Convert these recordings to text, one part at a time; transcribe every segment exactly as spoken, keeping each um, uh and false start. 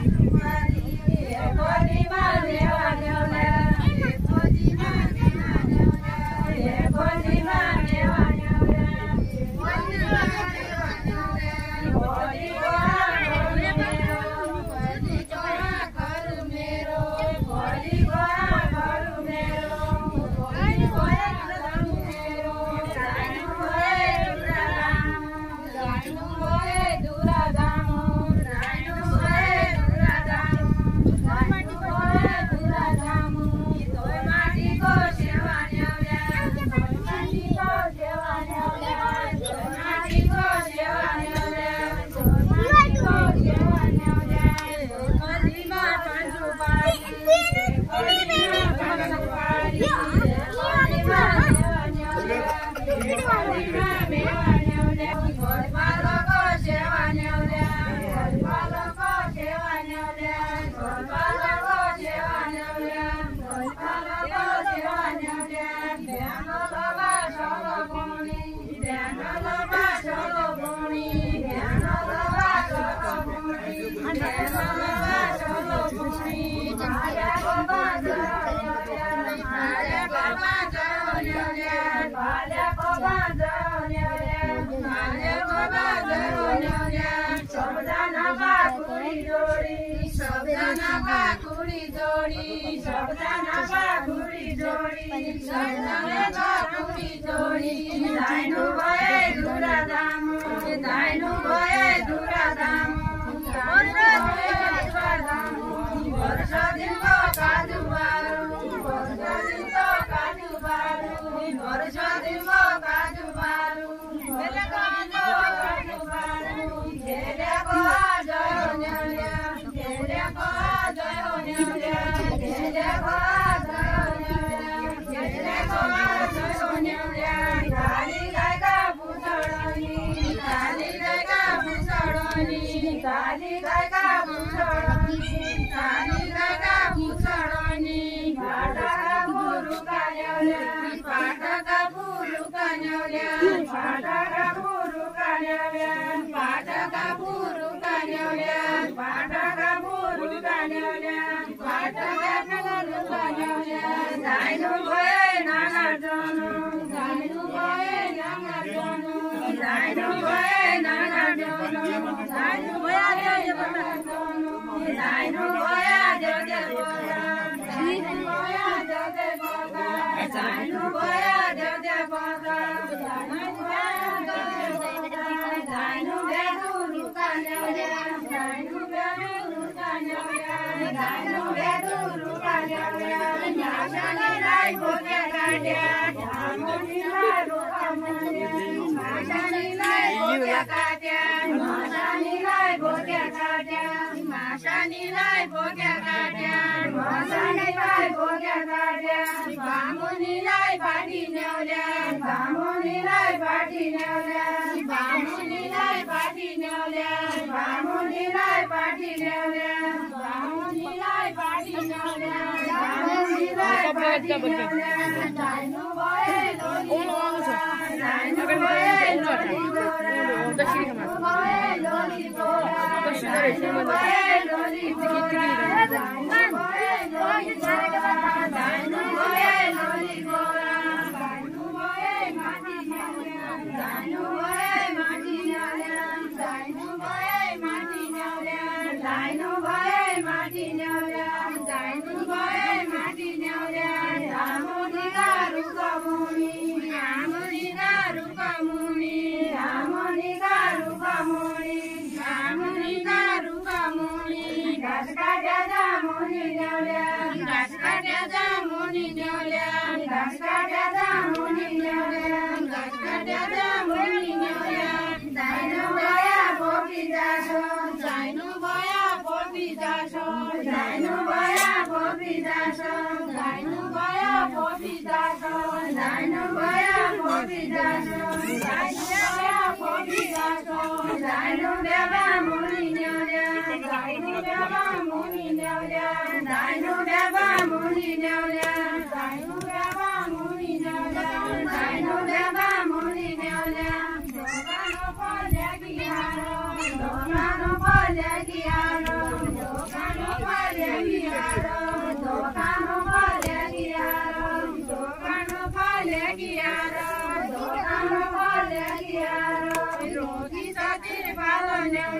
Lagi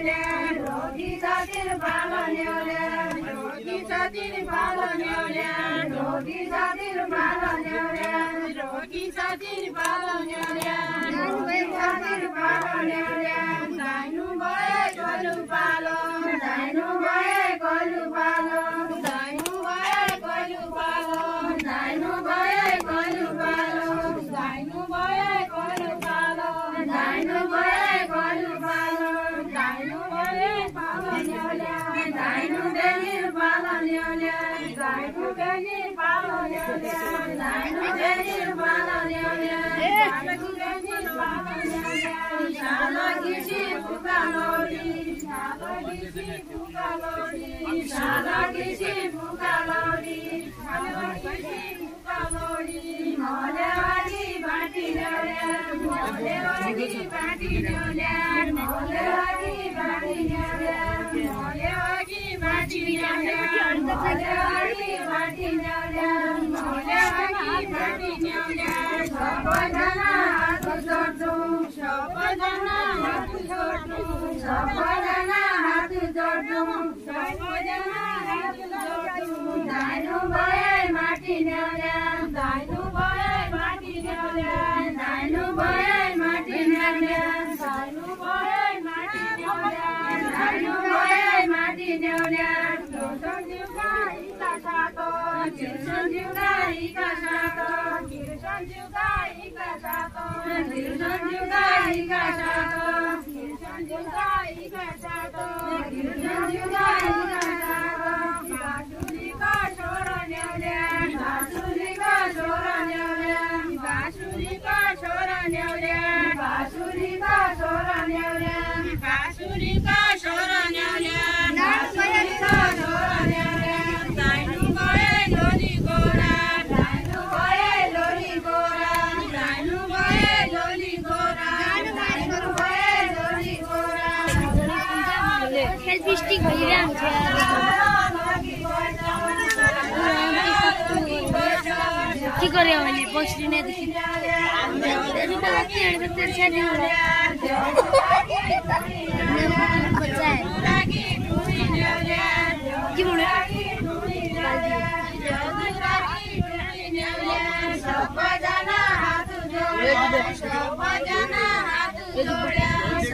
न्याउल्या Dhoki सातिर पालो न्याउल्या ढोकी सातिर पालो न्याउल्या ढोकी सातिर पालो न्याउल्या ढोकी सातिर पालो न्याउल्या ढोकी सातिर पालो न्याउल्या दाइनु भए कोलु पालो दाइनु भए कोलु पालो दाइनु भए कोलु पालो दाइनु भए कोलु पालो दाइनु भए कोलु पालो दाइनु भए कोलु पालो दाइनु भए पालो न्याउल्या दाइनु बेनी पालो न्याउल्या दाइनु बेनी पालो न्याउल्या दाइनु बेनी पालो न्याउल्या दाइनु बेनी पालो न्याउल्या शाला किसी फुकालोडी शाला किसी फुकालोडी शाला किसी फुकालोडी शाला किसी फुकालोडी मोलेवाडी बाटी न्याउल्या मोलेवाडी बाटी न्याउल्या मोलेवाडी बाटी न्याउल्या मोलेवाडी बाटी न्याउल्या मोलेवाडी बाटी न्याउल्या मोलेवाडी बाटी न्याउल्या सबजना हात जोड्छौ सबजना हात जोड्छौ सबजना हात जोड्छौ सबजना हात जोड्छौ दाइनु भए माटी न्याउल्या दाइनु भए माटी न्याउल्या दाइनु भए माटी न्याउल्या दाइनु भए माटी न्याउल्या दाइनु भए माटी न्याउल्या किर्सन जिउका हिका सातो किर्सन जिउका हिका सातो किर्सन जिउका हिका सातो किर्सन जिउका हिका सातो किर्सन जिउका हिका सातो किर्सन जिउका हिका सातो बाँसुरीको छोरो न्याउल्या बाँसुरीको छोरो न्याउल्या बाँसुरीको छोरो न्याउल्या बाँसुरीको छोरो न्याउल्या बाँसुरीको छोरो न्याउल्या बाँसुरीको छोरो न्याउल्या दाइनु भए लोली गोरा दाइनु भए लोली गोरा दाइनु भए लोली गोरा दाइनु भए लोली गोरा सेल्फी स्टिक भइरहेको छ के गर्यो भने बस्नु नै देखि सबजना हात जोड्या सबजना हात जोड्या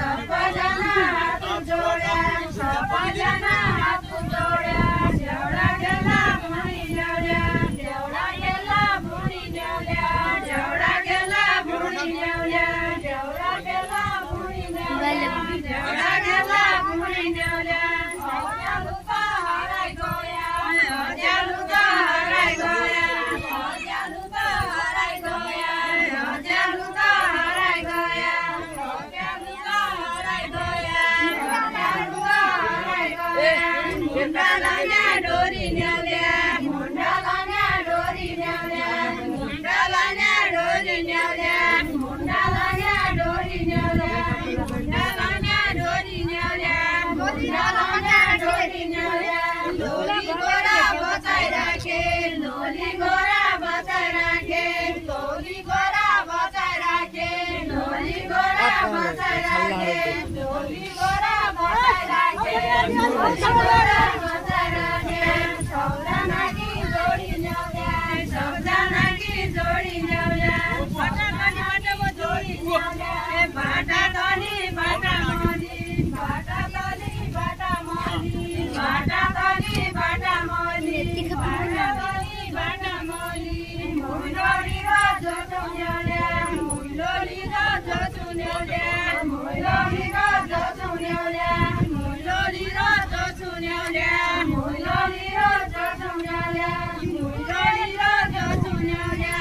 सबजना हात जोड्या सबजना हात जोड्या एउटा गेला मुनि ल्याउल्या एउटा गेला मुनि ल्याउल्या एउटा गेला मुनि ल्याउल्या एउटा गेला मुनि ल्याउल्या एउटा गेला मुनि ल्याउल्या हज्यालु त हराइ गया हज्यालु त हराइ गया हज्यालु त हराइ गया हज्यालु त हराइ गया हज्यालु त हराइ गया हज्यालु त हराइ गया मुन्डा लान्या डोरी न्याउल्या मुन्डा लान्या डोरी न्याउल्या मुन्डा लान्या डोरी न्याउल्या मुन्डा लान्या डोरी न्याउल्या मुन्डा लान्या डोरी न्याउल्या मुन्डा लान्या डोरी न्याउल्या लोली गोरा बचाइ राखे लोली गोरा बचाइ राखे लोली गोरा बचाइ राखे लोली गोरा बचाइ राखे लोली गोरा बचाइ राखे लोली गोरा बचाइ राखे सबजना की जोडी ल्याउल्या सबजना की जोडी ल्याउल्या बाटा तनी बाटामा जोडी ल्याउल्या ए बाटा तनी बाटा मनी बाटा तनी बाटा मनी बाटा तनी बाटा मनी बाटा तनी बाटा मनी मुलोली र जोचो ल्याउल्या मुलोली र जोचो ल्याउल्या मुलोली र जोचो ल्याउल्या मुलोली र जोचो ल्याउल्या मुलोली र जोचो ल्याउल्या मुलोली र जोचो ल्याउल्या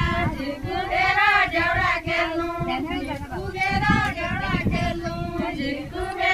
झिकुबेर डेउडा खेल्नु झिकुबेर डेउडा खेल्नु झिकुबेर